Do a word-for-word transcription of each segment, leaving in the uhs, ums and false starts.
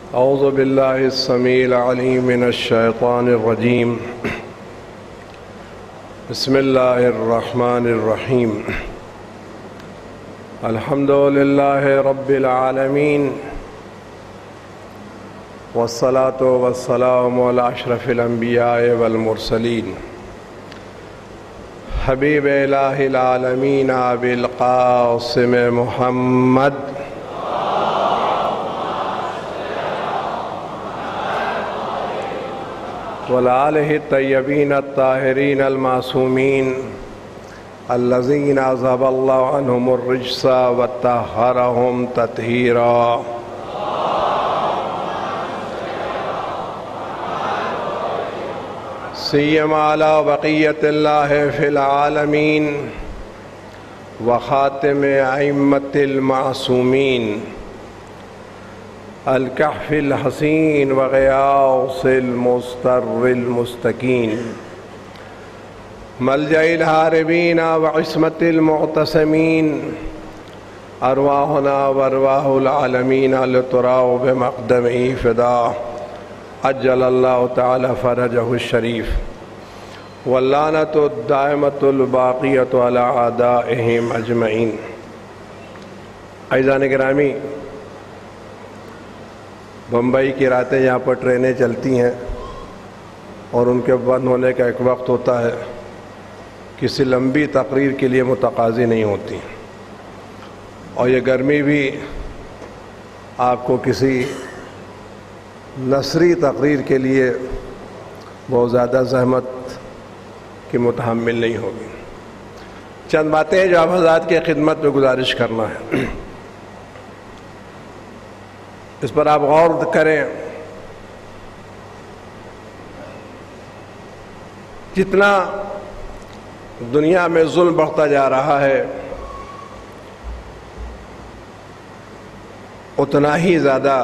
اعوذ باللہ السمیع العلیم من الشیطان الرجیم بسم اللہ الرحمن الرحیم الحمد للہ رب العالمین والصلاة والسلام علی اشرف الانبیاء والمرسلین حبیب الہ العالمین ابی القاسم محمد وآلہ الطیبین الطاہرین المعصومین الذین اذہب اللہ عنہم الرجس وطہرہم تطہیرا سیما علی بقیت اللہ فی العالمین وخاتم ائمۃ المعصومین الکحف الحسین وغیاث المستر المستکین ملجأ الہاربین وعصمت المعتصمین ارواحنا وارواح العالمین لتراء بمقدمہ فدا عجل اللہ تعالی فرجہ الشریف واللعنۃ الدائمۃ الباقیۃ علی اعدائہم اجمعین۔ عزیزان گرامی، بمبئی کی راتیں یہاں پر ٹرینیں چلتی ہیں اور ان کے بند ہونے کا ایک وقت ہوتا ہے، کسی لمبی تقریر کے لیے متقاضی نہیں ہوتی، اور یہ گرمی بھی آپ کو کسی نثری تقریر کے لیے بہت زیادہ زحمت کی متحمل نہیں ہوگی۔ چند باتیں جو آپ حضرات کی خدمت میں گزارش کرنا ہے، اس پر آپ غور کریں۔ جتنا دنیا میں ظلم بڑھتا جا رہا ہے، اتنا ہی زیادہ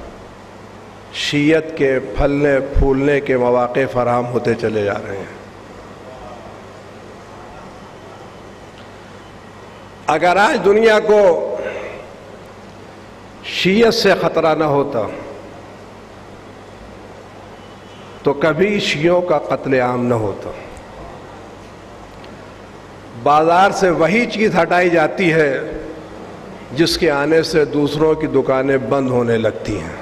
شیعت کے پھلنے پھولنے کے مواقع فراہم ہوتے چلے جا رہے ہیں۔ اگر آج دنیا کو شیعت سے خطرہ نہ ہوتا تو کبھی شیعوں کا قتل عام نہ ہوتا۔ بازار سے وہی چیز ہٹائی جاتی ہے جس کے آنے سے دوسروں کی دکانیں بند ہونے لگتی ہیں۔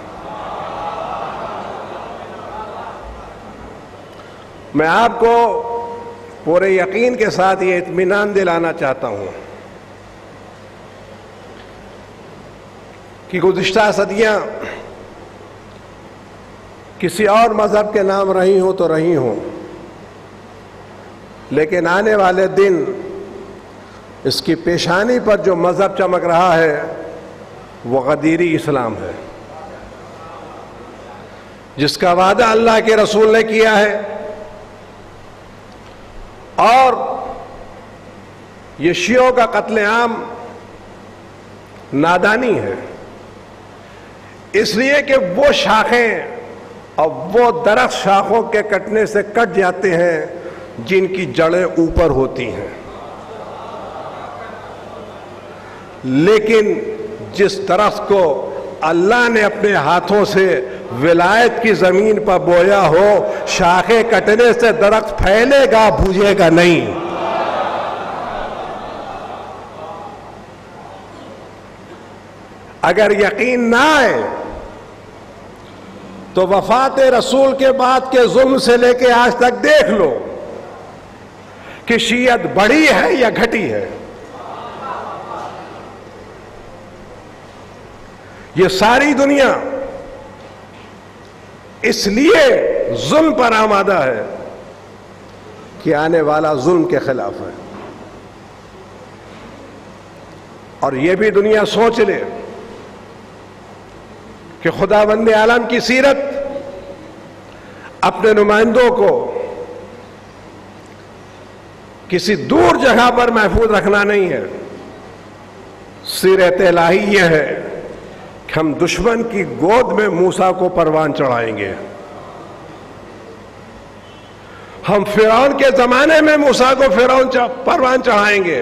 میں آپ کو پورے یقین کے ساتھ یہ اطمینان دلانا چاہتا ہوں کہ گزشتہ صدیاں کسی اور مذہب کے نام رہی ہوں تو رہی ہوں، لیکن آنے والے دن اس کی پیشانی پر جو مذہب چمک رہا ہے وہ غدیری اسلام ہے، جس کا وعدہ اللہ کے رسول نے کیا ہے، اور یہ شیعوں کا قتل عام نادانی ہے، اس لیے کہ وہ شاخیں اور وہ درخت شاخوں کے کٹنے سے کٹ جاتے ہیں جن کی جڑیں اوپر ہوتی ہیں، لیکن جس درخت کو اللہ نے اپنے ہاتھوں سے ولایت کی زمین پر بویا ہو، شاخیں کٹنے سے درخت پھیلے گا، بھوجے گا نہیں۔ اگر یقین نہ آئے تو وفات رسول کے بعد کے ظلم سے لے کے آج تک دیکھ لو کہ شیعت بڑھی ہے یا گھٹی ہے۔ یہ ساری دنیا اس لیے ظلم پر آمادہ ہے کہ آنے والا ظلم کے خلاف ہے، اور یہ بھی دنیا سوچ لے کہ خداوند عالم کی سیرت اپنے نمائندوں کو کسی دور جگہ پر محفوظ رکھنا نہیں ہے، سیرت الہی یہ ہے کہ ہم دشمن کی گود میں موسیٰ کو پروان چڑھائیں گے، ہم فرعون کے زمانے میں موسیٰ کو فرعون پروان چڑھائیں گے،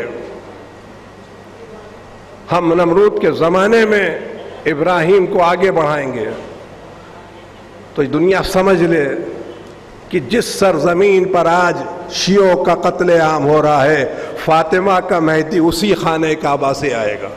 ہم نمرود کے زمانے میں ابراہیم کو آگے بڑھائیں گے، تو دنیا سمجھ لے کہ جس سرزمین پر آج شیعوں کا قتل عام ہو رہا ہے، فاطمہ کا مہدی اسی خانہ کعبہ سے آئے گا.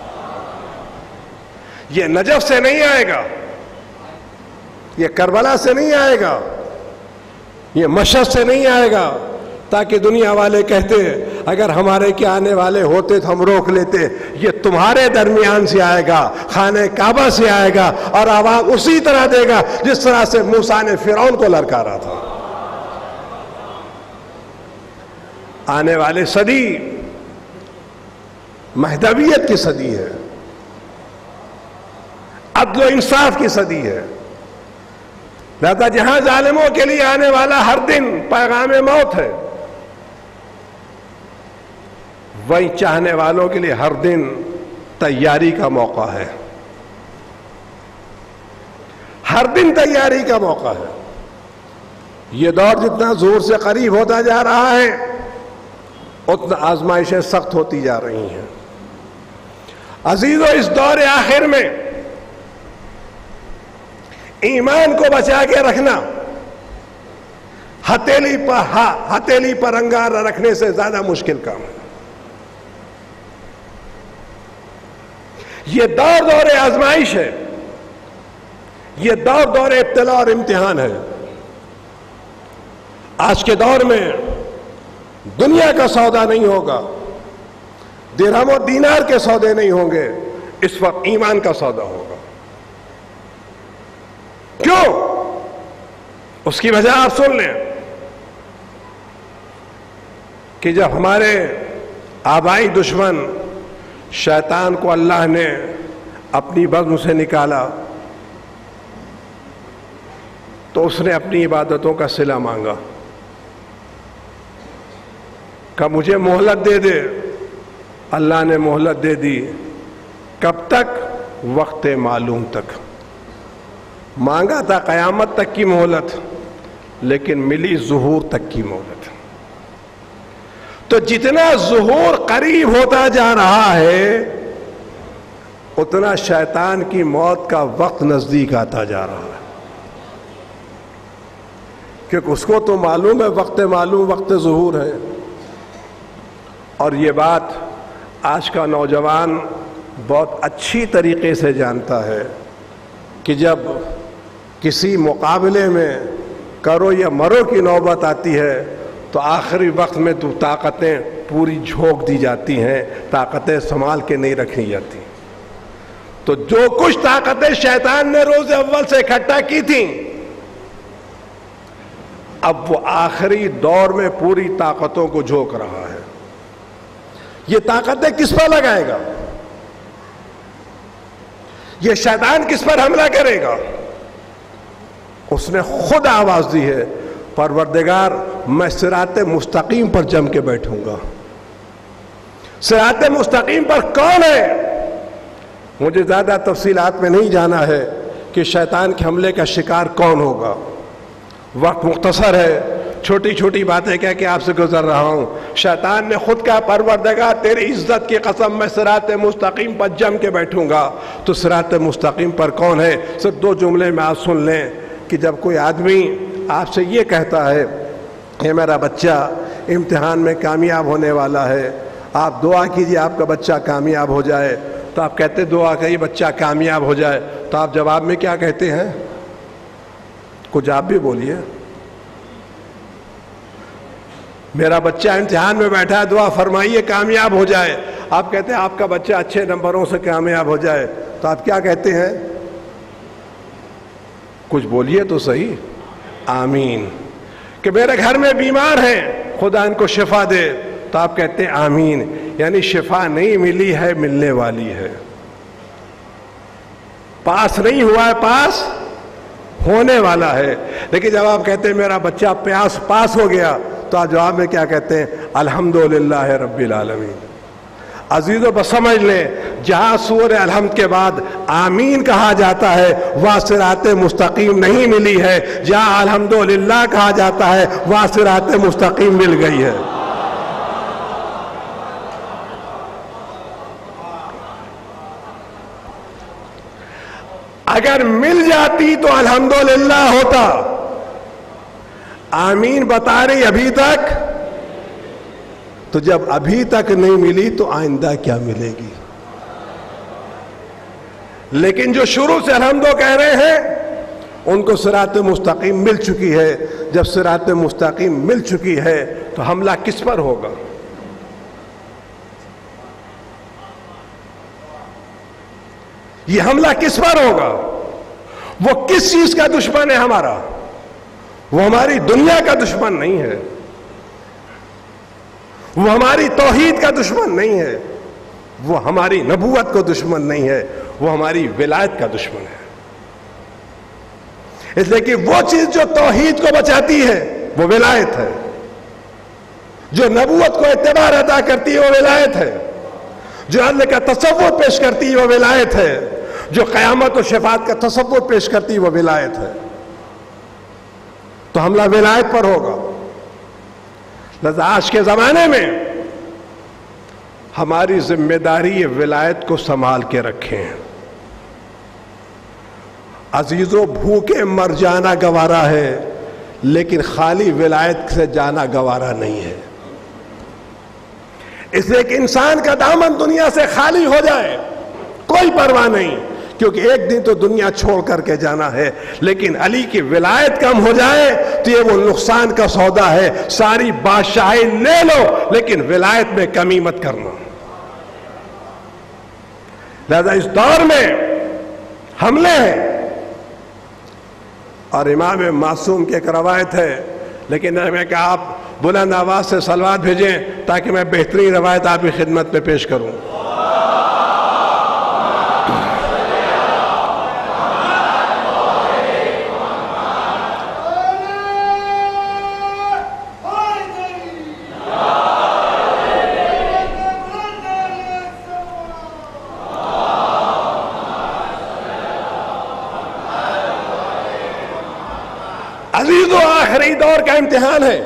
یہ نجف سے نہیں آئے گا، یہ کربلا سے نہیں آئے گا، یہ مشہد سے نہیں آئے گا. تاکہ دنیا والے کہتے اگر ہمارے کے آنے والے ہوتے تو ہم روک لیتے. یہ تمہارے درمیان سے آئے گا، خانہ کعبہ سے آئے گا، اور آواز اسی طرح دے گا جس طرح سے موسیٰ نے فرعون کو للکارا تھا. آنے والے صدی مہدویت کی صدی ہے، عدل و انصاف کی صدی ہے. لہذا جہاں ظالموں کے لیے آنے والا ہر دن پیغام موت ہے، وہی چاہنے والوں کے لیے ہر دن تیاری کا موقع ہے. ہر دن تیاری کا موقع ہے. یہ دور جتنا زور سے قریب ہوتا جا رہا ہے اتنا آزمائشیں سخت ہوتی جا رہی ہیں. عزیزو، اس دور آخر میں ایمان کو بچا کے رکھنا ہتھیلی پر ہتھیلی پر انگارہ رکھنے سے زیادہ مشکل کام ہے. یہ دور دور آزمائش ہے، یہ دور دور ابتلاء اور امتحان ہے. آج کے دور میں دنیا کا سودا نہیں ہوگا، درہم و دینار کے سودے نہیں ہوں گے، اس وقت ایمان کا سودا ہوگا. کیوں؟ اس کی وجہ آپ سن لیں کہ جب ہمارے آبائی دشمن شیطان کو اللہ نے اپنی بزم سے نکالا تو اس نے اپنی عبادتوں کا صلہ مانگا کہ مجھے مہلت دے دے. اللہ نے مہلت دے دی. کب تک؟ وقت معلوم تک. مانگا تھا قیامت تک کی مہلت، لیکن ملی ظہور تک کی مہلت. تو جتنا ظہور قریب ہوتا جا رہا ہے اتنا شیطان کی موت کا وقت نزدیک آتا جا رہا ہے. کیونکہ اس کو تو معلوم ہے وقت معلوم وقت ظہور ہے. اور یہ بات آج کا نوجوان بہت اچھی طریقے سے جانتا ہے کہ جب کسی مقابلے میں کرو یا مرو کی نوبت آتی ہے تو آخری وقت میں تو طاقتیں پوری جھونک دی جاتی ہیں، طاقتیں سنبھال کے نہیں رکھی جاتی. تو جو کچھ طاقتیں شیطان نے روز اول سے اکٹھا کی تھیں اب وہ آخری دور میں پوری طاقتوں کو جھونک رہا ہے. یہ طاقتیں کس پر لگائے گا؟ یہ شیطان کس پر حملہ کرے گا؟ اس نے خود آواز دی ہے، پروردگار میں صراط مستقیم پر جم کے بیٹھوں گا. صراط مستقیم پر کون ہے؟ مجھے زیادہ تفصیلات میں نہیں جانا ہے کہ شیطان کے حملے کا شکار کون ہوگا. وقت مختصر ہے، چھوٹی چھوٹی باتیں کہہ کے آپ سے گزر رہا ہوں. شیطان نے خود کہا پروردگار تیری عزت کی قسم میں صراط مستقیم پر جم کے بیٹھوں گا. تو صراط مستقیم پر کون ہے؟ صرف دو جملے میں آپ سن لیں کہ جب کوئی آدمی آپ سے یہ کہتا ہے کہ میرا بچہ امتحان میں کامیاب ہونے والا ہے، آپ دعا کیجئے آپ کا بچہ کامیاب ہو جائے، تو آپ کہتے دعا کریے بچہ کامیاب ہو جائے، تو آپ جواب میں کیا کہتے ہیں؟ کچھ آپ بھی بولیے. میرا بچہ امتحان میں بیٹھا ہے، دعا فرمائیے کامیاب ہو جائے. آپ کہتے ہیں آپ کا بچہ اچھے نمبروں سے کامیاب ہو جائے، تو آپ کیا کہتے ہیں؟ کچھ بولیے تو صحیح. آمین. کہ میرے گھر میں بیمار ہیں، خدا ان کو شفا دے، تو آپ کہتے ہیں آمین. یعنی شفا نہیں ملی ہے، ملنے والی ہے. پاس نہیں ہوا ہے، پاس ہونے والا ہے. لیکن جب آپ کہتے ہیں میرا بچہ پیاس پاس ہو گیا، تو آپ جواب میں کیا کہتے ہیں؟ الحمدللہ رب العالمین. عزیزو بس سمجھ لیں، جہاں سورہ الحمد کے بعد آمین کہا جاتا ہے وہاں صراط مستقیم نہیں ملی ہے. جہاں الحمدللہ کہا جاتا ہے وہاں صراط مستقیم مل گئی ہے. اگر مل جاتی تو الحمدللہ ہوتا. آمین بتا رہی ابھی تک. تو جب ابھی تک نہیں ملی تو آئندہ کیا ملے گی؟ لیکن جو شروع سے الحمدو کہہ رہے ہیں ان کو صراط مستقیم مل چکی ہے. جب صراط مستقیم مل چکی ہے تو حملہ کس پر ہوگا؟ یہ حملہ کس پر ہوگا؟ وہ کس چیز کا دشمن ہے ہمارا؟ وہ ہماری دنیا کا دشمن نہیں ہے، وہ ہماری توحید کا دشمن نہیں ہے، وہ ہماری نبوت کو دشمن نہیں ہے، وہ ہماری ولایت کا دشمن ہے. اس لیے کہ وہ چیز جو توحید کو بچاتی ہے وہ ولایت ہے، جو نبوت کو اعتبار ادا کرتی ہے وہ ولایت ہے، جو اللہ کا تصور پیش کرتی ہے وہ ولایت ہے، جو قیامت و شفاعت کا تصور پیش کرتی ہے وہ ولایت ہے. تو حملہ ولایت پر ہوگا. لہذا آج کے زمانے میں ہماری ذمہ داری یہ ولایت کو سنبھال کے رکھیں. عزیزوں، بھوکے مر جانا گوارا ہے لیکن خالی ولایت سے جانا گوارا نہیں ہے. اس لیے کہ انسان کا دامن دنیا سے خالی ہو جائے کوئی پرواہ نہیں، کیونکہ ایک دن تو دنیا چھوڑ کر کے جانا ہے. لیکن علی کی ولایت کم ہو جائے تو یہ وہ نقصان کا سودا ہے. ساری بادشاہی لے لو لیکن ولایت میں کمی مت کرنا. لہذا اس دور میں حملے ہیں، اور امام معصوم کی ایک روایت ہے، لیکن میں کہ آپ بلند آواز سے صلوات بھیجیں تاکہ میں بہترین روایت آپ کی خدمت میں پیش کروں. عزیزو، آخری دور کا امتحان ہے،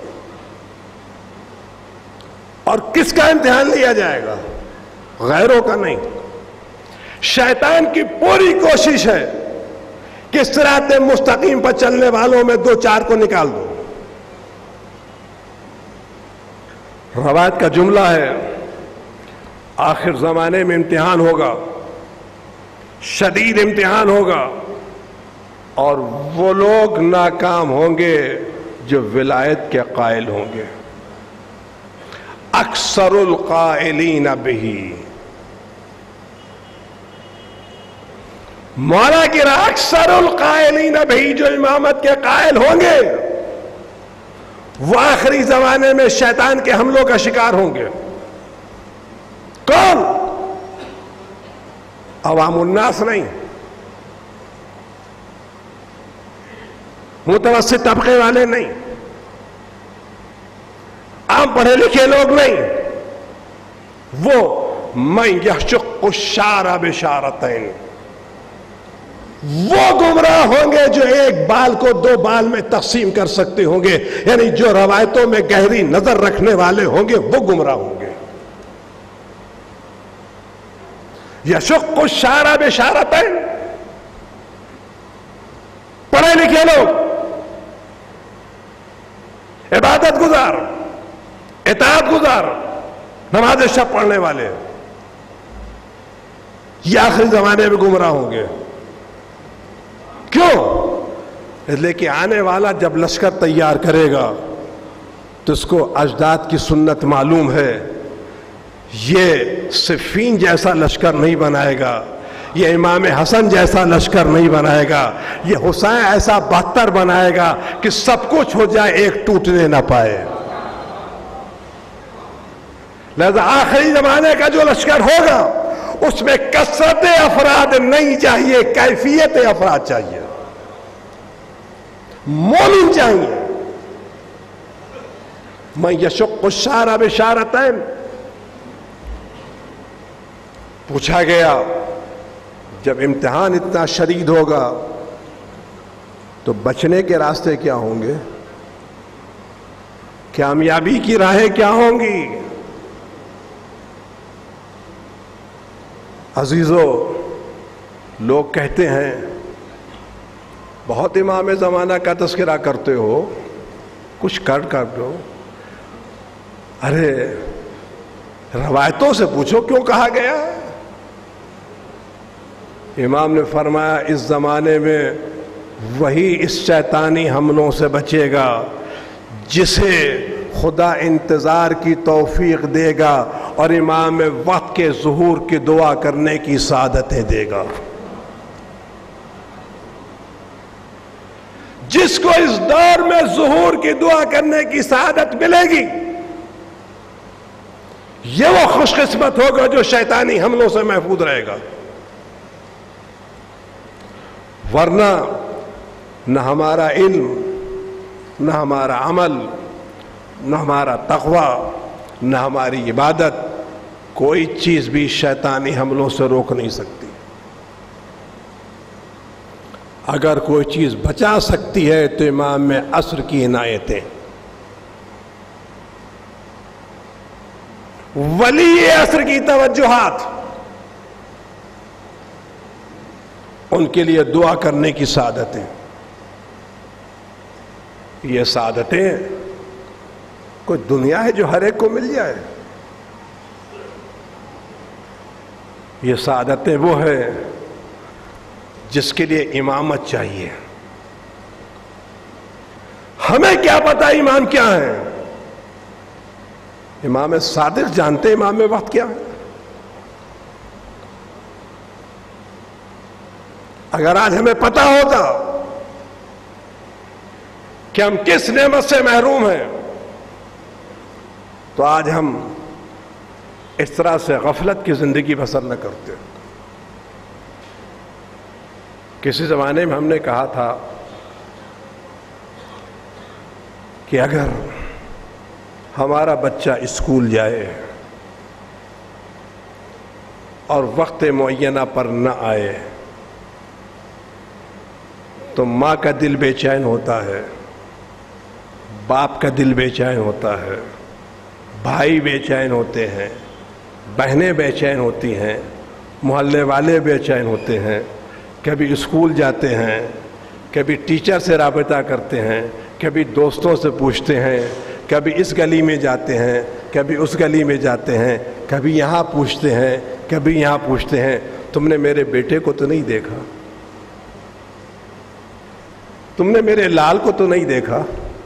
اور کس کا امتحان لیا جائے گا؟ غیروں کا نہیں. شیطان کی پوری کوشش ہے کہ صراط مستقیم پر چلنے والوں میں دو چار کو نکال دو. روایت کا جملہ ہے آخر زمانے میں امتحان ہوگا، شدید امتحان ہوگا، اور وہ لوگ ناکام ہوں گے جو ولایت کے قائل ہوں گے. اکثر القائلین بہ، مولا کی رہا اکثر القائلین بہ، جو امامت کے قائل ہوں گے وہ آخری زمانے میں شیطان کے حملوں کا شکار ہوں گے. کون؟ عوام الناس نہیں، متوسط طبقے والے نہیں، عام پڑھے لکھے لوگ نہیں. وہ من یشق الشعر بشارتین، وہ گمراہ ہوں گے جو ایک بال کو دو بال میں تقسیم کر سکتے ہوں گے. یعنی جو روایتوں میں گہری نظر رکھنے والے ہوں گے وہ گمراہ ہوں گے. یشق الشعر بشارتین، پڑھے لکھے لوگ، عبادت گزار، اطاعت گزار، نماز شب پڑھنے والے، یہ آخری زمانے میں گمراہ ہوں گے. کیوں؟ اس لیے کہ آنے والا جب لشکر تیار کرے گا تو اس کو اجداد کی سنت معلوم ہے. یہ صفین جیسا لشکر نہیں بنائے گا، یہ امام حسن جیسا لشکر نہیں بنائے گا، یہ حسین ایسا بہتر بنائے گا کہ سب کچھ ہو جائے ایک ٹوٹنے نہ پائے. لہذا آخری زمانے کا جو لشکر ہوگا اس میں کثرت افراد نہیں چاہیے، کیفیت افراد چاہیے، مومن چاہیے. من یشق الشعر بشارتین، پوچھا گیا جب امتحان اتنا شدید ہوگا تو بچنے کے راستے کیا ہوں گے؟ کامیابی کی راہیں کیا ہوں گی؟ عزیزو، لوگ کہتے ہیں بہت امام زمانہ کا تذکرہ کرتے ہو، کچھ کر کر دو. ارے روایتوں سے پوچھو کیوں کہا گیا. امام نے فرمایا اس زمانے میں وہی اس شیطانی حملوں سے بچے گا جسے خدا انتظار کی توفیق دے گا اور امام وقت کے ظہور کی دعا کرنے کی سعادتیں دے گا. جس کو اس دور میں ظہور کی دعا کرنے کی سعادت ملے گی یہ وہ خوش قسمت ہوگا جو شیطانی حملوں سے محفوظ رہے گا. ورنہ نہ ہمارا علم، نہ ہمارا عمل، نہ ہمارا تقوی، نہ ہماری عبادت کوئی چیز بھی شیطانی حملوں سے روک نہیں سکتی. اگر کوئی چیز بچا سکتی ہے تو امام عصر کی عنایتیں. ولی عصر کی توجہات، ان کے لیے دعا کرنے کی سعادتیں. یہ سعادتیں کوئی دنیا ہے جو ہر ایک کو مل جائے. یہ سعادتیں وہ ہے جس کے لیے امامت چاہیے. ہمیں کیا پتا امام کیا ہے؟ امام صادق جانتے امام وقت کیا ہے. اگر آج ہمیں پتا ہوتا کہ ہم کس نعمت سے محروم ہیں تو آج ہم اس طرح سے غفلت کی زندگی بسر نہ کرتے. کسی زمانے میں ہم نے کہا تھا کہ اگر ہمارا بچہ اسکول جائے اور وقت معینہ پر نہ آئے تو ماں کا دل بے چین ہوتا ہے، باپ کا دل بے چین ہوتا ہے، بھائی بے چین ہوتے ہیں، بہنیں بے چین ہوتی ہیں، محلے والے بے چین ہوتے ہیں. کبھی اسکول جاتے ہیں، کبھی ٹیچر سے رابطہ کرتے ہیں، کبھی دوستوں سے پوچھتے ہیں، کبھی اس گلی میں جاتے ہیں، کبھی اس گلی میں جاتے ہیں، کبھی یہاں پوچھتے ہیں، کبھی یہاں پوچھتے ہیں تم نے میرے بیٹے کو تو نہیں دیکھا، تم نے میرے لال کو تو نہیں دیکھا،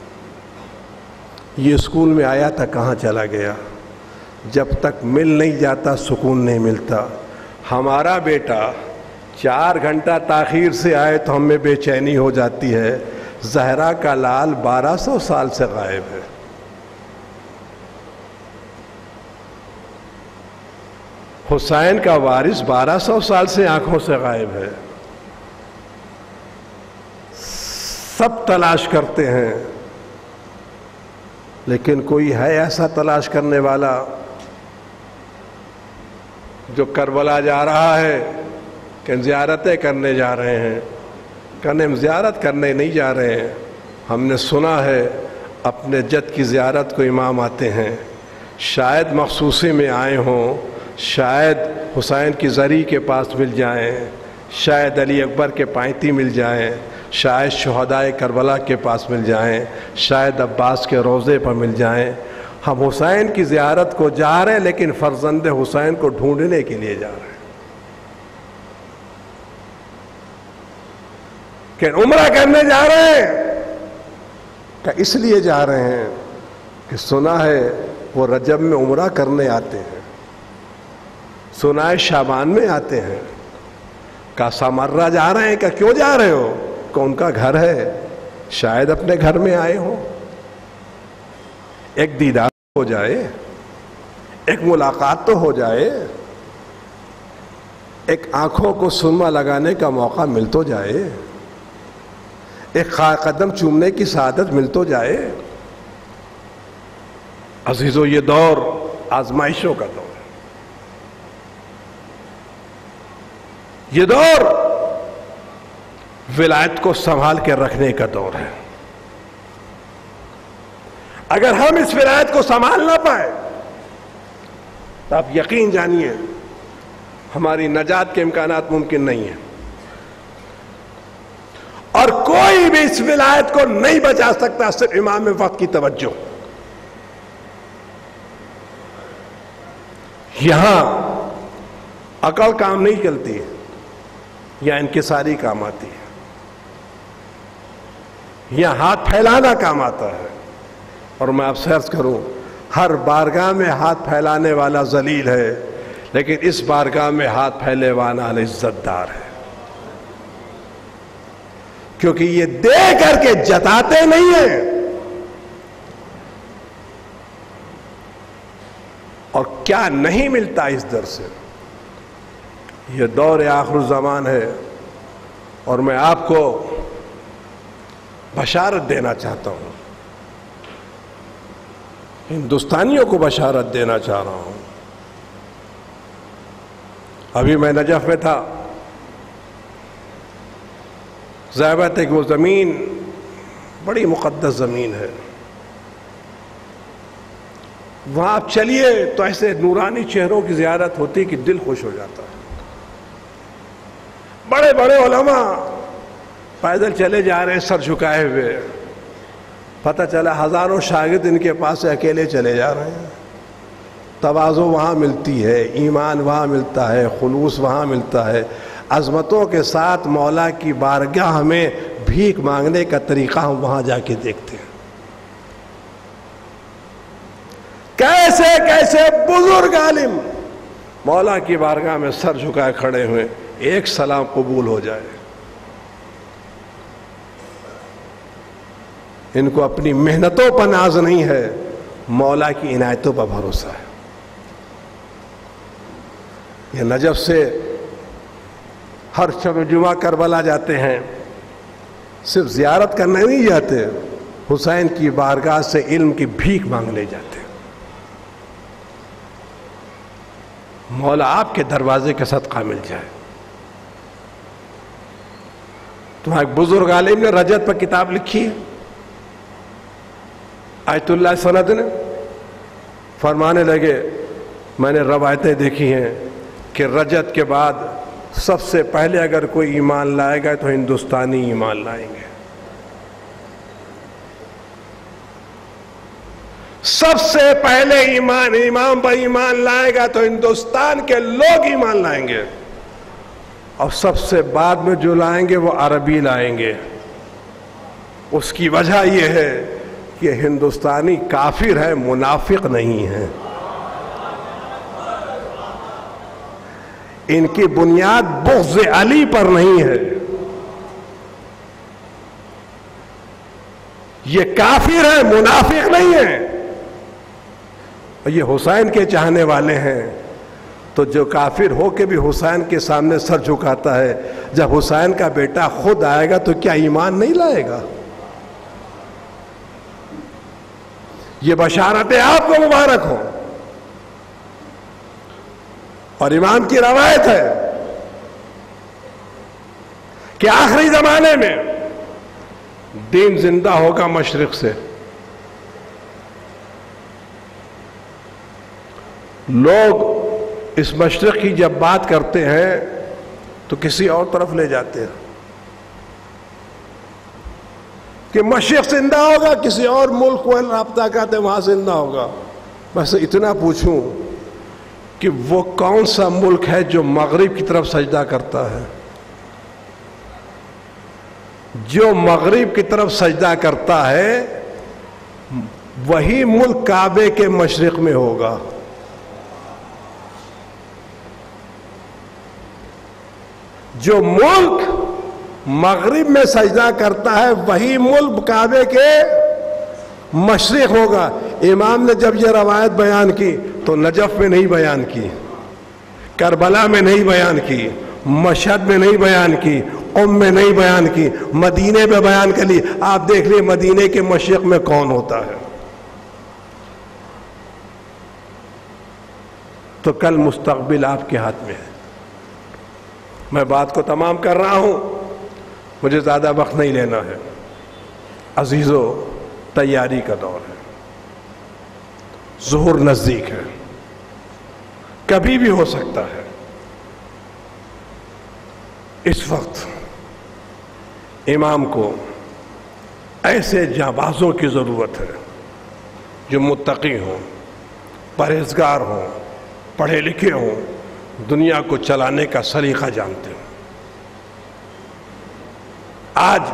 یہ اسکول میں آیا تھا کہاں چلا گیا. جب تک مل نہیں جاتا سکون نہیں ملتا. ہمارا بیٹا چار گھنٹہ تاخیر سے آئے تو ہم میں بے چینی ہو جاتی ہے. زہرا کا لال بارہ سو سال سے غائب ہے. حسین کا وارث بارہ سو سال سے آنکھوں سے غائب ہے. سب تلاش کرتے ہیں لیکن کوئی ہے ایسا تلاش کرنے والا جو کربلا جا رہا ہے کہ زیارتیں کرنے جا رہے ہیں. کہنے ہم زیارت کرنے نہیں جا رہے ہیں، ہم نے سنا ہے اپنے جد کی زیارت کو امام آتے ہیں. شاید مخصوصی میں آئے ہوں، شاید حسین کی زری کے پاس مل جائیں، شاید علی اکبر کے پائنتی مل جائیں، شاید شہدائے کربلا کے پاس مل جائیں، شاید عباس کے روضے پر مل جائیں. ہم حسین کی زیارت کو جا رہے ہیں لیکن فرزند حسین کو ڈھونڈنے کے لیے جا رہے ہیں. کہ عمرہ کرنے جا رہے ہیں کہ اس لیے جا رہے ہیں کہ سنا ہے وہ رجب میں عمرہ کرنے آتے ہیں، سنا ہے شعبان میں آتے ہیں. کہ سامرہ جا رہے ہیں کہ کیوں جا رہے ہو؟ کہ ان کا گھر ہے، شاید اپنے گھر میں آئے ہوں. ایک دیدار ہو جائے، ایک ملاقات تو ہو جائے، ایک آنکھوں کو سرما لگانے کا موقع مل تو جائے، ایک قدم چومنے کی سعادت مل تو جائے. عزیزو یہ دور آزمائشوں کا دور ہے. یہ دور ولایت کو سنبھال کے رکھنے کا دور ہے. اگر ہم اس ولایت کو سنبھال نہ پائے تو آپ یقین جانیے ہماری نجات کے امکانات ممکن نہیں ہیں. بھی اس ولایت کو نہیں بچا سکتا صرف امام وقت کی توجہ. یہاں عقل کام نہیں چلتی یا انکساری کام آتی ہے، یا ہاتھ پھیلانا کام آتا ہے. اور میں آپ سے عرض کروں، ہر بارگاہ میں ہاتھ پھیلانے والا ذلیل ہے، لیکن اس بارگاہ میں ہاتھ پھیلے والا عزت دار ہے، کیونکہ یہ دے کر کے جتاتے نہیں ہیں. اور کیا نہیں ملتا اس در سے. یہ دور آخر الزمان ہے، اور میں آپ کو بشارت دینا چاہتا ہوں، ہندوستانیوں کو بشارت دینا چاہ رہا ہوں. ابھی میں نجف میں تھا، ظاہر ہے کہ وہ زمین بڑی مقدس زمین ہے. وہاں آپ چلیے تو ایسے نورانی چہروں کی زیارت ہوتی کہ دل خوش ہو جاتا ہے. بڑے بڑے علماء پیدل چلے جا رہے ہیں سر جھکائے ہوئے، پتہ چلا ہزاروں شاگرد ان کے پاس سے اکیلے چلے جا رہے ہیں. تواضع وہاں ملتی ہے، ایمان وہاں ملتا ہے، خلوص وہاں ملتا ہے. عظمتوں کے ساتھ مولا کی بارگاہ میں بھیک مانگنے کا طریقہ ہم وہاں جا کے دیکھتے ہیں. کیسے کیسے بزرگ عالم مولا کی بارگاہ میں سر جھکائے کھڑے ہوئے، ایک سلام قبول ہو جائے. ان کو اپنی محنتوں پر ناز نہیں ہے، مولا کی عنایتوں پر بھروسہ ہے. یہ نجف سے ہر شب جمعہ کربلا جاتے ہیں، صرف زیارت کرنے نہیں جاتے، حسین کی بارگاہ سے علم کی بھیک مانگنے جاتے ہیں. مولا آپ کے دروازے کے صدقہ مل جائے. تمہارے ایک بزرگ عالم نے رجت پر کتاب لکھی ہے، آیت اللہ سند نے، فرمانے لگے میں نے روایتیں دیکھی ہیں کہ رجت کے بعد سب سے پہلے اگر کوئی ایمان لائے گا تو ہندوستانی ایمان لائیں گے. سب سے پہلے ایمان امام پر ایمان لائے گا تو ہندوستان کے لوگ ایمان لائیں گے، اور سب سے بعد میں جو لائیں گے وہ عربی لائیں گے. اس کی وجہ یہ ہے کہ ہندوستانی کافر ہے، منافق نہیں ہے. ان کی بنیاد بغض علی پر نہیں ہے. یہ کافر ہے، منافق نہیں ہے. اور یہ حسین کے چاہنے والے ہیں. تو جو کافر ہو کے بھی حسین کے سامنے سر جھکاتا ہے، جب حسین کا بیٹا خود آئے گا تو کیا ایمان نہیں لائے گا؟ یہ بشارتیں آپ کو مبارک ہوں. اور امام کی روایت ہے کہ آخری زمانے میں دین زندہ ہوگا مشرق سے. لوگ اس مشرق کی جب بات کرتے ہیں تو کسی اور طرف لے جاتے ہیں کہ مشرق زندہ ہوگا، کسی اور ملک کو رابطہ کرتے وہاں زندہ ہوگا. بس اتنا پوچھوں کہ وہ کون سا ملک ہے جو مغرب کی طرف سجدہ کرتا ہے؟ جو مغرب کی طرف سجدہ کرتا ہے وہی ملک کعبے کے مشرق میں ہوگا. جو ملک مغرب میں سجدہ کرتا ہے وہی ملک کعبے کے مشرق ہوگا. امام نے جب یہ روایت بیان کی تو نجف میں نہیں بیان کی، کربلا میں نہیں بیان کی، مشہد میں نہیں بیان کی، قم میں نہیں بیان کی، مدینے میں بیان کر لی. آپ دیکھ لیں مدینے کے مشرق میں کون ہوتا ہے. تو کل مستقبل آپ کے ہاتھ میں ہے. میں بات کو تمام کر رہا ہوں، مجھے زیادہ وقت نہیں لینا ہے. عزیزو، تیاری کا دور ہے، ظہور نزدیک ہے، کبھی بھی ہو سکتا ہے. اس وقت امام کو ایسے جانبازوں کی ضرورت ہے جو متقی ہوں، پرہیزگار ہوں، پڑھے لکھے ہوں، دنیا کو چلانے کا سلیقہ جانتے ہوں۔ آج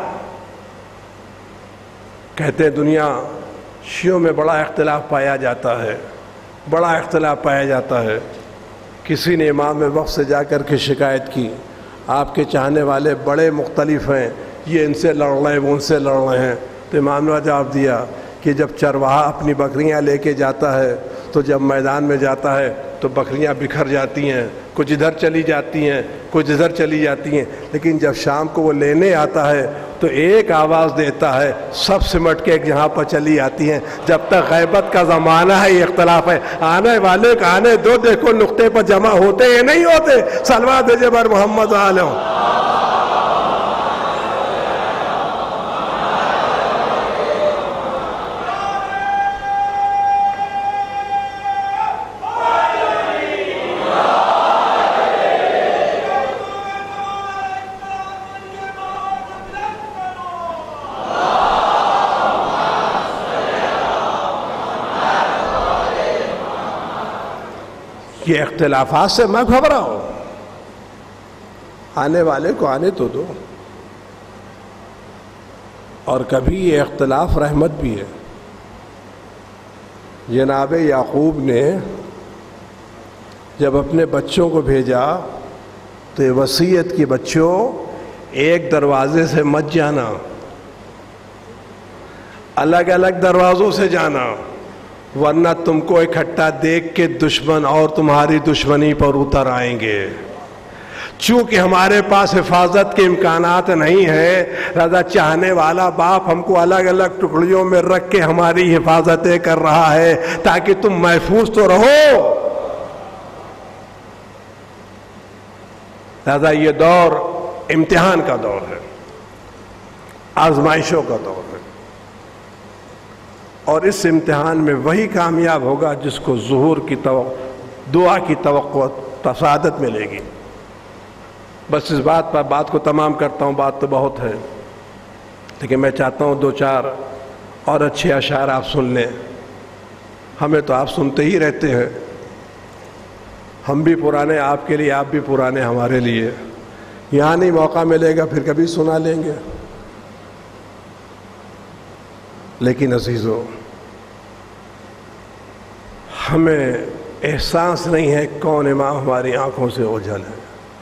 کہتے ہیں دنیا شیعوں میں بڑا اختلاف پایا جاتا ہے، بڑا اختلاف پایا جاتا ہے۔ کسی نے امام وقت سے جا کر کے شکایت کی، آپ کے چاہنے والے بڑے مختلف ہیں، یہ ان سے لڑ رہے ہیں، وہ ان سے لڑ رہے ہیں۔ تو امام نے جواب دیا کہ جب چرواہا اپنی بکریاں لے کے جاتا ہے تو جب میدان میں جاتا ہے تو بکریاں بکھر جاتی ہیں، کچھ ادھر چلی جاتی ہیں، کچھ ادھر چلی جاتی ہیں، لیکن جب شام کو وہ لینے آتا ہے تو ایک آواز دیتا ہے، سب سمٹ کے ایک جہاں پر چلی آتی ہیں۔ جب تک غیبت کا زمانہ ہے یہ اختلاف ہے، آنے والے کا آنے دو، دیکھو نقطے پر جمع ہوتے ہیں نہیں ہوتے۔ صلوات بھیجے بر محمد علیہ۔ یہ اختلافات سے میں گھبراؤ، آنے والے کو آنے تو دو۔ اور کبھی یہ اختلاف رحمت بھی ہے۔ جناب یعقوب نے جب اپنے بچوں کو بھیجا تو یہ وصیت کی، بچوں ایک دروازے سے مت جانا، الگ الگ دروازوں سے جانا، ورنہ تم کو اکٹھا دیکھ کے دشمن اور تمہاری دشمنی پر اتر آئیں گے۔ چونکہ ہمارے پاس حفاظت کے امکانات نہیں ہیں، لہذا چاہنے والا باپ ہم کو الگ الگ ٹکڑیوں میں رکھ کے ہماری حفاظتیں کر رہا ہے تاکہ تم محفوظ تو رہو۔ لہذا یہ دور امتحان کا دور ہے، آزمائشوں کا دور ہے، اور اس امتحان میں وہی کامیاب ہوگا جس کو ظہور کی توقع، دعا کی توقع، سعادت ملے گی۔ بس اس بات پر بات کو تمام کرتا ہوں، بات تو بہت ہے، لیکن میں چاہتا ہوں دو چار اور اچھے اشعار آپ سن لیں۔ ہمیں تو آپ سنتے ہی رہتے ہیں، ہم بھی پرانے آپ کے لیے، آپ بھی پرانے ہمارے لیے۔ یہاں نہیں موقع ملے گا پھر کبھی سنا لیں گے۔ لیکن عزیزو، ہمیں احساس نہیں ہے کون امام ہماری آنکھوں سے اوجھل ہے،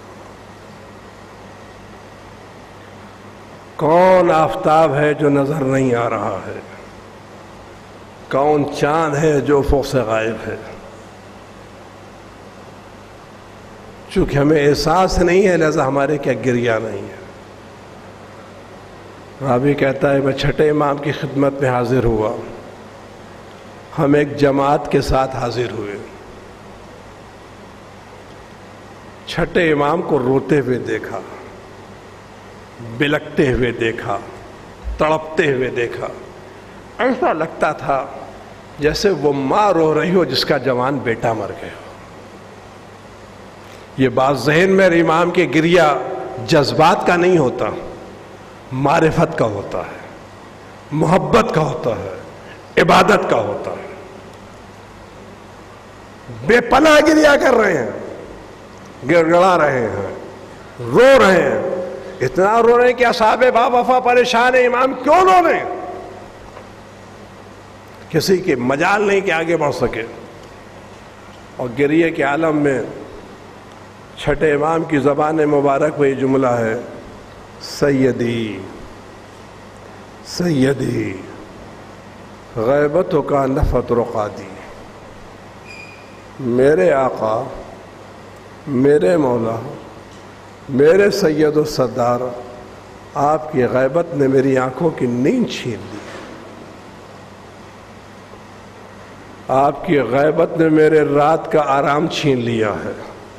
کون آفتاب ہے جو نظر نہیں آ رہا ہے، کون چاند ہے جو افق سے غائب ہے۔ چونکہ ہمیں احساس نہیں ہے لہذا ہمارے کیا گریہ نہیں ہے۔ راوی کہتا ہے میں چھٹے امام کی خدمت میں حاضر ہوا، ہم ایک جماعت کے ساتھ حاضر ہوئے، چھٹے امام کو روتے ہوئے دیکھا، بلکتے ہوئے دیکھا، تڑپتے ہوئے دیکھا۔ ایسا لگتا تھا جیسے وہ ماں رو رہی ہو جس کا جوان بیٹا مر گیا ہو۔ یہ بات ذہن میں امام کے گریہ جذبات کا نہیں ہوتا، معرفت کا ہوتا ہے، محبت کا ہوتا ہے، عبادت کا ہوتا ہے۔ بے پناہ گریہ کر رہے ہیں، گڑ گڑا رہے ہیں، رو رہے ہیں، اتنا رو رہے ہیں کہ اصحاب با وفا پریشان ہیں، امام کیوں رو رہے ہیں؟ کسی کے مجال نہیں کہ آگے بڑھ سکے۔ اور گریہ کے عالم میں چھٹے امام کی زبان مبارک میں یہ جملہ ہے، سیدی سیدی غیبتوں کا نفت رقادی، میرے آقا، میرے مولا، میرے سید و سردار، آپ کی غیبت نے میری آنکھوں کی نیند چھین لی، آپ کی غیبت نے میرے رات کا آرام چھین لیا ہے،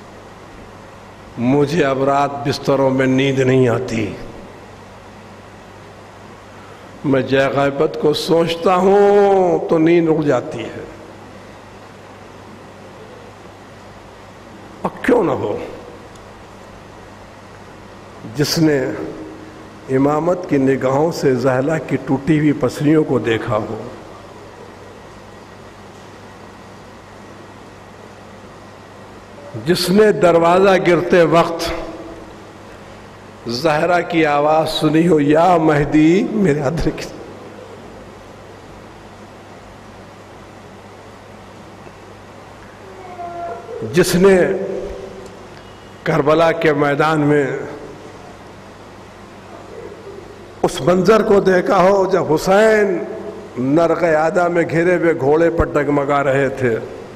مجھے اب رات بستروں میں نیند نہیں آتی، میں جے غیبت کو سوچتا ہوں تو نیند اڑ جاتی ہے۔ اور کیوں نہ ہو، جس نے امامت کی نگاہوں سے زہرا کی ٹوٹی ہوئی پسلیوں کو دیکھا ہو، جس نے دروازہ گرتے وقت زہرا کی آواز سنی ہو، یا مہدی میرے ادرک، جس نے کربلا کے میدان میں اس منظر کو دیکھا ہو جب حسین نرغ عادہ میں گھرے ہوئے گھوڑے پر ڈگمگا رہے تھے،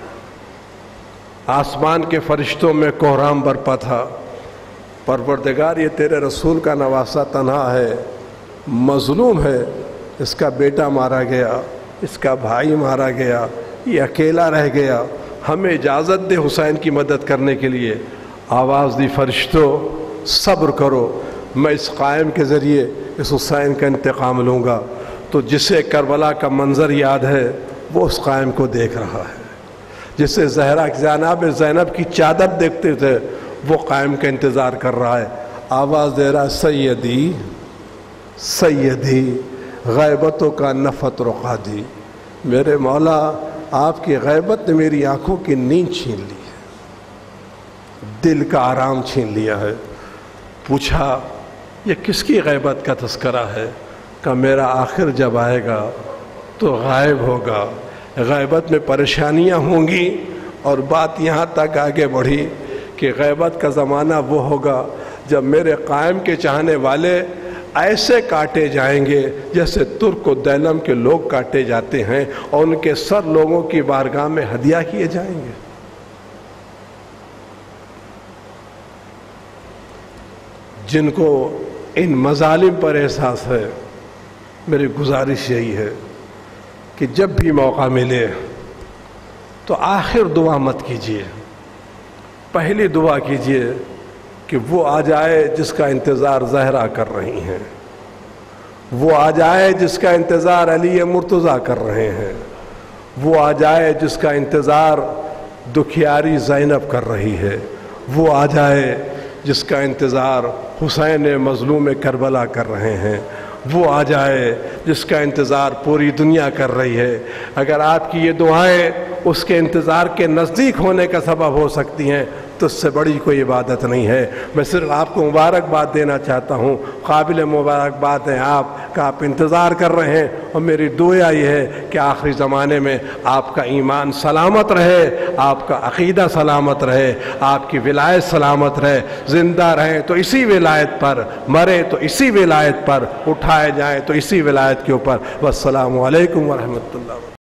آسمان کے فرشتوں میں کوہرام برپا تھا، پروردگار یہ تیرے رسول کا نواسہ تنہا ہے، مظلوم ہے، اس کا بیٹا مارا گیا، اس کا بھائی مارا گیا، یہ اکیلا رہ گیا، ہمیں اجازت دے حسین کی مدد کرنے کے لیے۔ آواز دی فرشتوں صبر کرو، میں اس قائم کے ذریعے اس حسین کا انتقام لوں گا۔ تو جسے کربلا کا منظر یاد ہے وہ اس قائم کو دیکھ رہا ہے، جسے زہرا جناب زینب کی چادر دیکھتے تھے وہ قائم کا انتظار کر رہا ہے۔ آواز دے رہا، سیدی سیدی غیبتوں کا نفت رقا دی، میرے مولا آپ کی غیبت نے میری آنکھوں کی نیند چھین لی ہے، دل کا آرام چھین لیا ہے۔ پوچھا یہ کس کی غیبت کا تذکرہ ہے؟ کہ میرا آخر جب آئے گا تو غائب ہوگا، غیبت میں پریشانیاں ہوں گی، اور بات یہاں تک آگے بڑھی کہ غیبت کا زمانہ وہ ہوگا جب میرے قائم کے چاہنے والے ایسے کاٹے جائیں گے جیسے ترک و دیلم کے لوگ کاٹے جاتے ہیں، اور ان کے سر لوگوں کی بارگاہ میں ہدیہ کیے جائیں گے۔ جن کو ان مظالم پر احساس ہے، میری گزارش یہی ہے کہ جب بھی موقع ملے تو آخر دعا مت کیجیے، پہلی دعا کیجیے کہ وہ آ جائے جس کا انتظار زہرا کر رہی ہیں، وہ آ جائے جس کا انتظار علی مرتضیٰ کر رہے ہیں، وہ آ جائے جس کا انتظار دکھیاری زینب کر رہی ہے، وہ آ جائے جس کا انتظار حسین مظلوم کربلا کر رہے ہیں، وہ آ جائے جس کا انتظار پوری دنیا کر رہی ہے۔ اگر آپ کی یہ دعائیں اس کے انتظار کے نزدیک ہونے کا سبب ہو سکتی ہیں تو اس سے بڑی کوئی عبادت نہیں ہے۔ میں صرف آپ کو مبارکباد دینا چاہتا ہوں، قابل مبارکباد ہیں آپ کا، آپ انتظار کر رہے ہیں، اور میری دعا یہ ہے کہ آخری زمانے میں آپ کا ایمان سلامت رہے، آپ کا عقیدہ سلامت رہے، آپ کی ولایت سلامت رہے، زندہ رہیں تو اسی ولایت پر، مرے تو اسی ولایت پر، اٹھائے جائیں تو اسی ولایت کے اوپر۔ والسلام علیکم ورحمۃ اللہ۔